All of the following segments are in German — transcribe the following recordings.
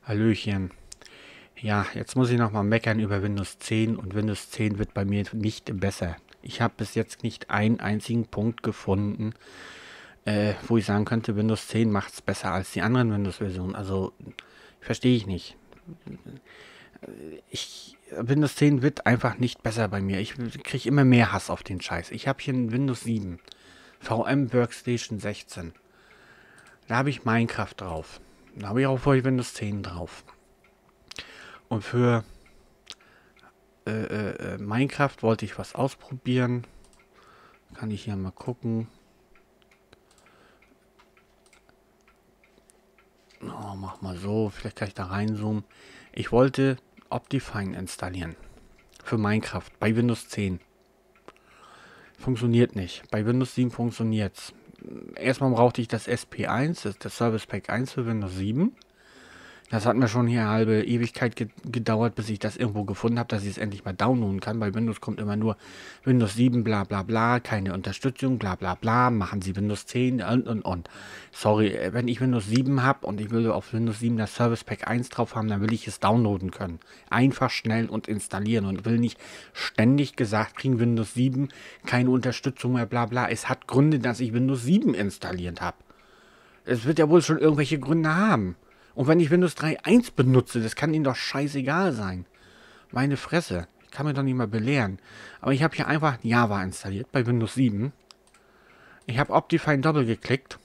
Hallöchen. Ja, jetzt muss ich nochmal meckern über Windows 10 und Windows 10 wird bei mir nicht besser. Ich habe bis jetzt nicht einen einzigen Punkt gefunden, wo ich sagen könnte, Windows 10 macht es besser als die anderen Windows-Versionen. Also, verstehe ich nicht. Windows 10 wird einfach nicht besser bei mir. Ich kriege immer mehr Hass auf den Scheiß. Ich habe hier ein Windows 7, VM Workstation 16. Da habe ich Minecraft drauf. Da habe ich auch vorher Windows 10 drauf. Und für Minecraft wollte ich was ausprobieren. Kann ich hier mal gucken. Oh, mach mal so. Vielleicht kann ich da reinzoomen. Ich wollte Optifine installieren. Für Minecraft. Bei Windows 10. Funktioniert nicht. Bei Windows 7 funktioniert's. Erstmal brauchte ich das SP1, das Service Pack 1 für Windows 7. Das hat mir schon hier eine halbe Ewigkeit gedauert, bis ich das irgendwo gefunden habe, dass ich es endlich mal downloaden kann. Bei Windows kommt immer nur Windows 7, bla bla bla, keine Unterstützung, bla bla bla, machen Sie Windows 10 und. Sorry, wenn ich Windows 7 habe und ich will auf Windows 7 das Service Pack 1 drauf haben, dann will ich es downloaden können. Einfach schnell und installieren und will nicht ständig gesagt kriegen, Windows 7, keine Unterstützung mehr, bla bla. Es hat Gründe, dass ich Windows 7 installiert habe. Es wird ja wohl schon irgendwelche Gründe haben. Und wenn ich Windows 3.1 benutze, das kann Ihnen doch scheißegal sein. Meine Fresse. Ich kann mir doch nicht mal belehren. Aber ich habe hier einfach Java installiert bei Windows 7. Ich habe Optifine Double geklickt.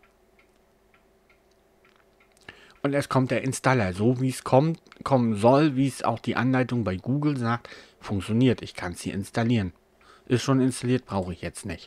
Und es kommt der Installer. So wie es kommen soll, wie es auch die Anleitung bei Google sagt, funktioniert. Ich kann es hier installieren. Ist schon installiert, brauche ich jetzt nicht.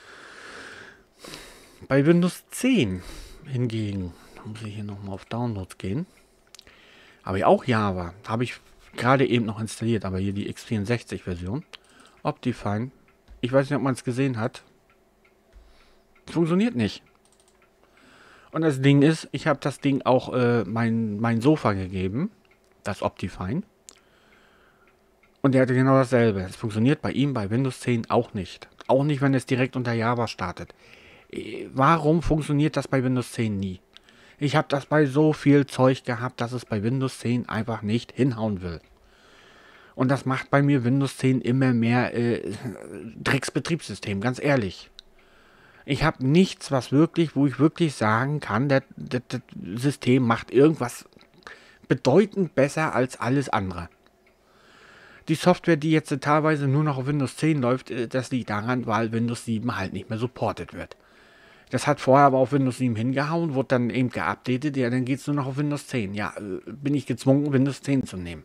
Bei Windows 10 hingegen muss ich hier nochmal auf Downloads gehen. Habe ich auch Java. Habe ich gerade eben noch installiert, aber hier die x64-Version. Optifine. Ich weiß nicht, ob man es gesehen hat. Funktioniert nicht. Und das Ding ist, ich habe das Ding auch mein Sofa gegeben. Das Optifine. Und der hatte genau dasselbe. Es funktioniert bei ihm bei Windows 10 auch nicht. Auch nicht, wenn es direkt unter Java startet. Warum funktioniert das bei Windows 10 nie? Ich habe das bei so viel Zeug gehabt, dass es bei Windows 10 einfach nicht hinhauen will. Und das macht bei mir Windows 10 immer mehr Drecksbetriebssystem, ganz ehrlich. Ich habe nichts, wo ich wirklich sagen kann, das System macht irgendwas bedeutend besser als alles andere. Die Software, die jetzt teilweise nur noch auf Windows 10 läuft, das liegt daran, weil Windows 7 halt nicht mehr supported wird. Das hat vorher aber auf Windows 7 hingehauen, wurde dann eben geupdatet, ja, dann geht es nur noch auf Windows 10. Ja, bin ich gezwungen, Windows 10 zu nehmen.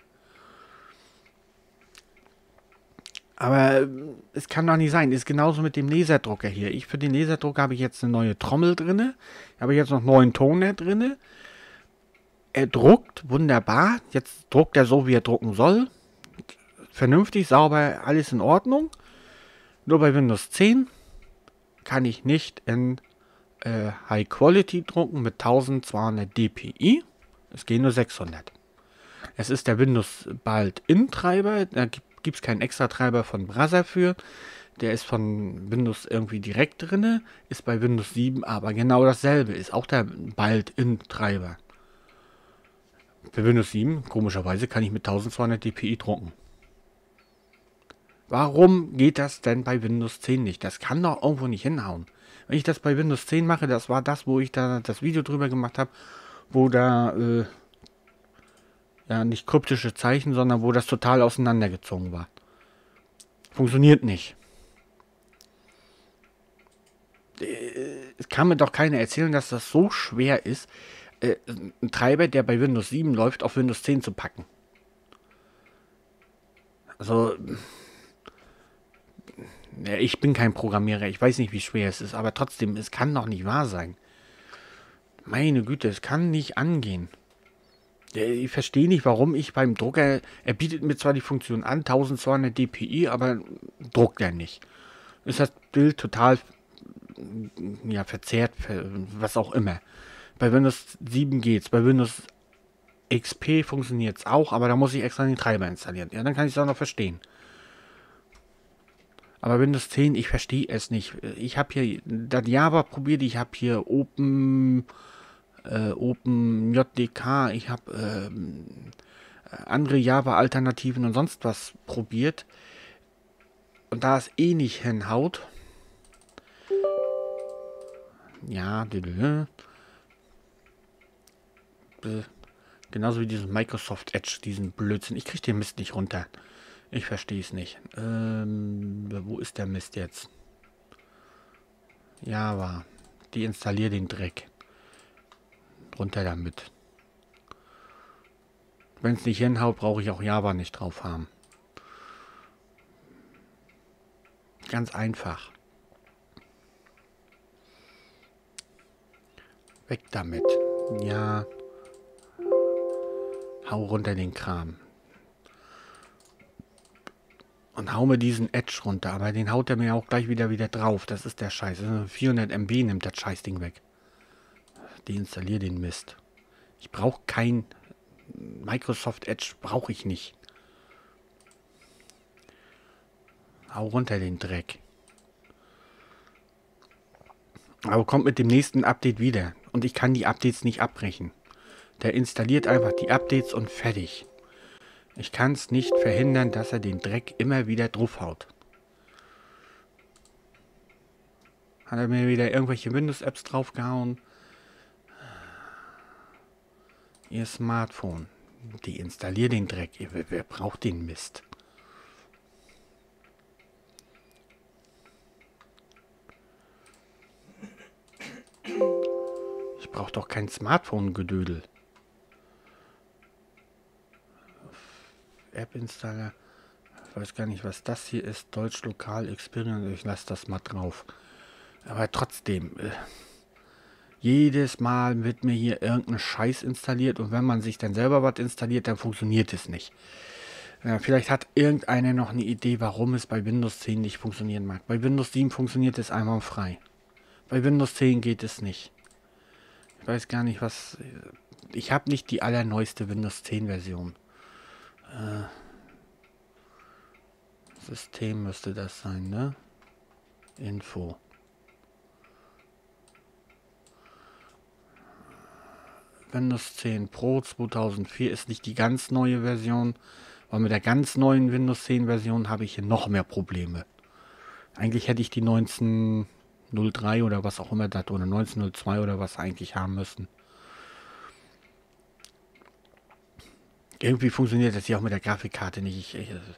Aber es kann doch nicht sein. Ist genauso mit dem Laserdrucker hier. Für den Laserdrucker habe ich jetzt eine neue Trommel drinne. Habe ich jetzt noch neuen Toner drinne. Er druckt wunderbar. Jetzt druckt er so, wie er drucken soll. Vernünftig, sauber, alles in Ordnung. Nur bei Windows 10 kann ich nicht in High Quality drucken mit 1200 dpi. Es gehen nur 600. Es ist der Windows Built-In-Treiber. Da gibt es keinen extra Treiber von Brother für. Der ist von Windows irgendwie direkt drinne. Ist bei Windows 7 aber genau dasselbe. Ist auch der Built-In-Treiber. Für Windows 7, komischerweise, kann ich mit 1200 dpi drucken. Warum geht das denn bei Windows 10 nicht? Das kann doch irgendwo nicht hinhauen. Wenn ich das bei Windows 10 mache, das war das, wo ich da das Video drüber gemacht habe, wo da, ja, nicht kryptische Zeichen, sondern wo das total auseinandergezogen war. Funktioniert nicht. Es kann mir doch keiner erzählen, dass das so schwer ist, einen Treiber, der bei Windows 7 läuft, auf Windows 10 zu packen. Also, ja, ich bin kein Programmierer, ich weiß nicht, wie schwer es ist, aber trotzdem, es kann doch nicht wahr sein. Meine Güte, es kann nicht angehen. Ich verstehe nicht, warum ich beim Drucker, er bietet mir zwar die Funktion an, 1200 dpi, aber druckt er nicht. Ist das Bild total, ja, verzerrt, was auch immer. Bei Windows 7 geht's, bei Windows XP funktioniert es auch, aber da muss ich extra den Treiber installieren. Ja, dann kann ich es auch noch verstehen. Aber Windows 10, ich verstehe es nicht. Ich habe hier das Java probiert, ich habe hier Open OpenJDK, ich habe andere Java-Alternativen und sonst was probiert. Und da es eh nicht hinhaut, ja, genauso wie diesen Microsoft Edge, diesen Blödsinn. Ich kriege den Mist nicht runter. Ich verstehe es nicht. Wo ist der Mist jetzt? Java. Deinstallier den Dreck. Runter damit. Wenn es nicht hinhaut, brauche ich auch Java nicht drauf haben. Ganz einfach. Weg damit. Ja. Hau runter den Kram. Und hau mir diesen Edge runter. Aber den haut er mir auch gleich wieder drauf. Das ist der Scheiß. 400 MB nimmt das Scheißding weg. Deinstallier den Mist. Ich brauche kein Microsoft Edge. Brauche ich nicht. Hau runter den Dreck. Aber kommt mit dem nächsten Update wieder. Und ich kann die Updates nicht abbrechen. Der installiert einfach die Updates und fertig. Ich kann es nicht verhindern, dass er den Dreck immer wieder draufhaut. Hat er mir wieder irgendwelche Windows-Apps draufgehauen? Ihr Smartphone. Deinstallier den Dreck. Wer braucht den Mist? Ich brauche doch kein Smartphone-Gedödel. App-Installer. Ich weiß gar nicht, was das hier ist. Deutsch Lokal Experience. Ich lasse das mal drauf. Aber trotzdem. Jedes Mal wird mir hier irgendein Scheiß installiert. Und wenn man sich dann selber was installiert, dann funktioniert es nicht. Vielleicht hat irgendeiner noch eine Idee, warum es bei Windows 10 nicht funktionieren mag. Bei Windows 7 funktioniert es einwandfrei. Bei Windows 10 geht es nicht. Ich weiß gar nicht, was... Ich habe nicht die allerneueste Windows 10 Version. System müsste das sein, ne? Info. Windows 10 Pro 2004 ist nicht die ganz neue Version, weil mit der ganz neuen Windows 10 Version habe ich hier noch mehr Probleme. Eigentlich hätte ich die 1903 oder was auch immer das oder 1902 oder was eigentlich haben müssen. Irgendwie funktioniert das hier auch mit der Grafikkarte nicht.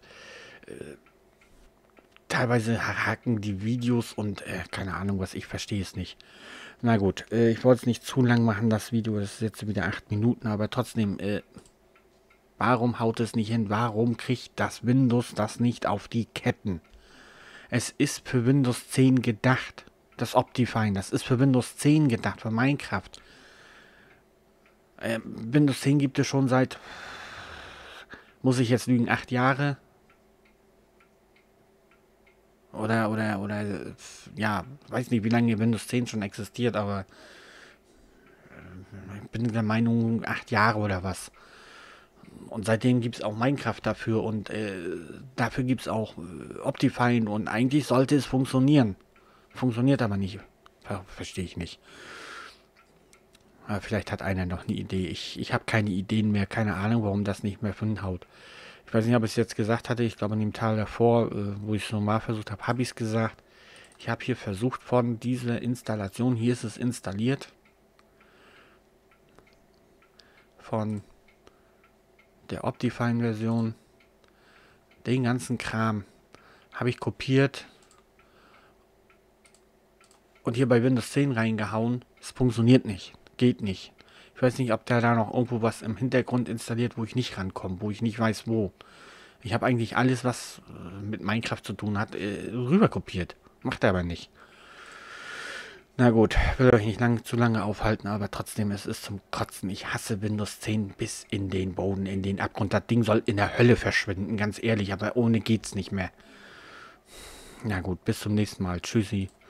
Teilweise hacken die Videos und keine Ahnung was, ich verstehe es nicht. Na gut, ich wollte es nicht zu lang machen, das Video, das ist jetzt wieder 8 Minuten, aber trotzdem, warum haut es nicht hin? Warum kriegt das Windows das nicht auf die Ketten? Es ist für Windows 10 gedacht, das Optifine, das ist für Windows 10 gedacht, für Minecraft. Windows 10 gibt es schon seit, muss ich jetzt lügen, 8 Jahre? Oder, ja, weiß nicht, wie lange Windows 10 schon existiert, aber ich bin der Meinung, 8 Jahre oder was. Und seitdem gibt es auch Minecraft dafür und dafür gibt es auch Optifine und eigentlich sollte es funktionieren. Funktioniert aber nicht. Verstehe ich nicht. Aber vielleicht hat einer noch eine Idee. Ich habe keine Ideen mehr, keine Ahnung, warum das nicht mehr hinhaut. Ich weiß nicht, ob ich es jetzt gesagt hatte. Ich glaube, in dem Teil davor, wo ich es normal versucht habe, habe ich es gesagt. Ich habe hier versucht von dieser Installation, hier ist es installiert, von der Optifine-Version, den ganzen Kram habe ich kopiert und hier bei Windows 10 reingehauen. Es funktioniert nicht, geht nicht. Ich weiß nicht, ob da noch irgendwo was im Hintergrund installiert, wo ich nicht rankomme, wo ich nicht weiß, wo. Ich habe eigentlich alles, was mit Minecraft zu tun hat, rüber kopiert. Macht er aber nicht. Na gut, will euch nicht zu lange aufhalten, aber trotzdem, es ist zum Kotzen. Ich hasse Windows 10 bis in den Boden, in den Abgrund. Das Ding soll in der Hölle verschwinden, ganz ehrlich, aber ohne geht's nicht mehr. Na gut, bis zum nächsten Mal. Tschüssi.